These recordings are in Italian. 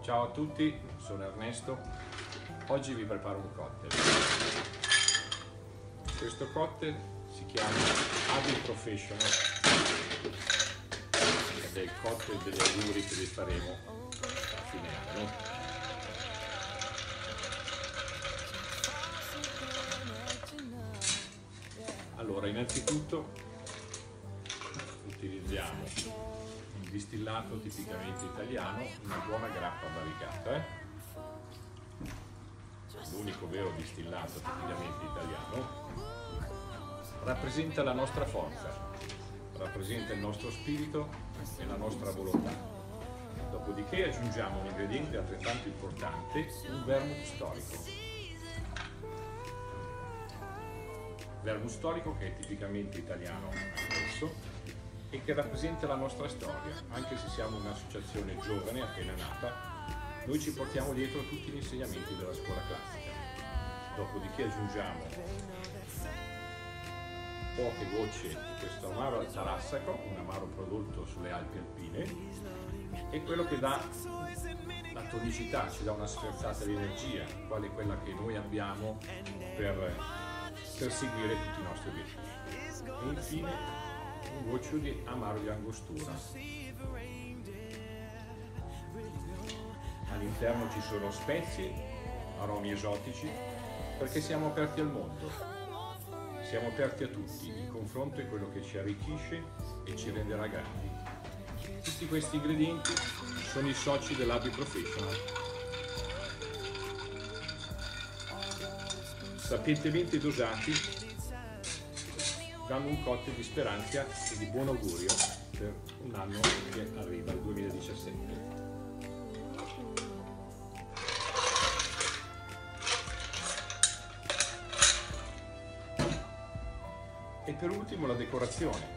Ciao a tutti, sono Ernesto. Oggi vi preparo un cocktail. Questo cocktail si chiama Abi Professional ed è il cocktail degli auguri che vi faremo a fine anno. Allora, innanzitutto utilizziamo un distillato tipicamente italiano, una buona grappa barricata. L'unico vero distillato tipicamente italiano rappresenta la nostra forza, rappresenta il nostro spirito e la nostra volontà. Dopodiché aggiungiamo un ingrediente altrettanto importante, un vermouth storico. Vermouth storico che è tipicamente italiano anch'esso e che rappresenta la nostra storia. Anche se siamo un'associazione giovane appena nata, noi ci portiamo dietro tutti gli insegnamenti della scuola classica. Dopodiché aggiungiamo poche gocce di questo amaro al tarassaco, un amaro prodotto sulle Alpi alpine, e quello che dà la tonicità, ci dà una sferzata di energia, quale quella che noi abbiamo per perseguire tutti i nostri obiettivi. E infine un goccio di amaro di angostura. All'interno ci sono spezie, aromi esotici, perché siamo aperti al mondo, siamo aperti a tutti, il confronto è quello che ci arricchisce e ci renderà grandi. Tutti questi ingredienti sono i soci dell'Abi Professional. Sapientemente dosati danno un cocktail di speranza e di buon augurio per un anno che arriva, il 2017. E per ultimo la decorazione,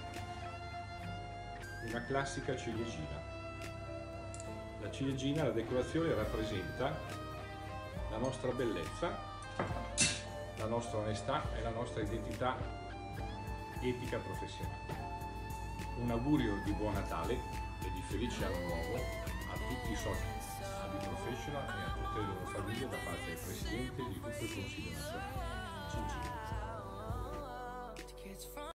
una classica ciliegina. La ciliegina, la decorazione rappresenta la nostra bellezza, la nostra onestà e la nostra identità etica professionale. Un augurio di buon Natale e di felice anno nuovo a tutti i soci Abi Professional e a tutte le loro famiglie da parte del Presidente e di tutto il Consiglio nazionale. Cin cin.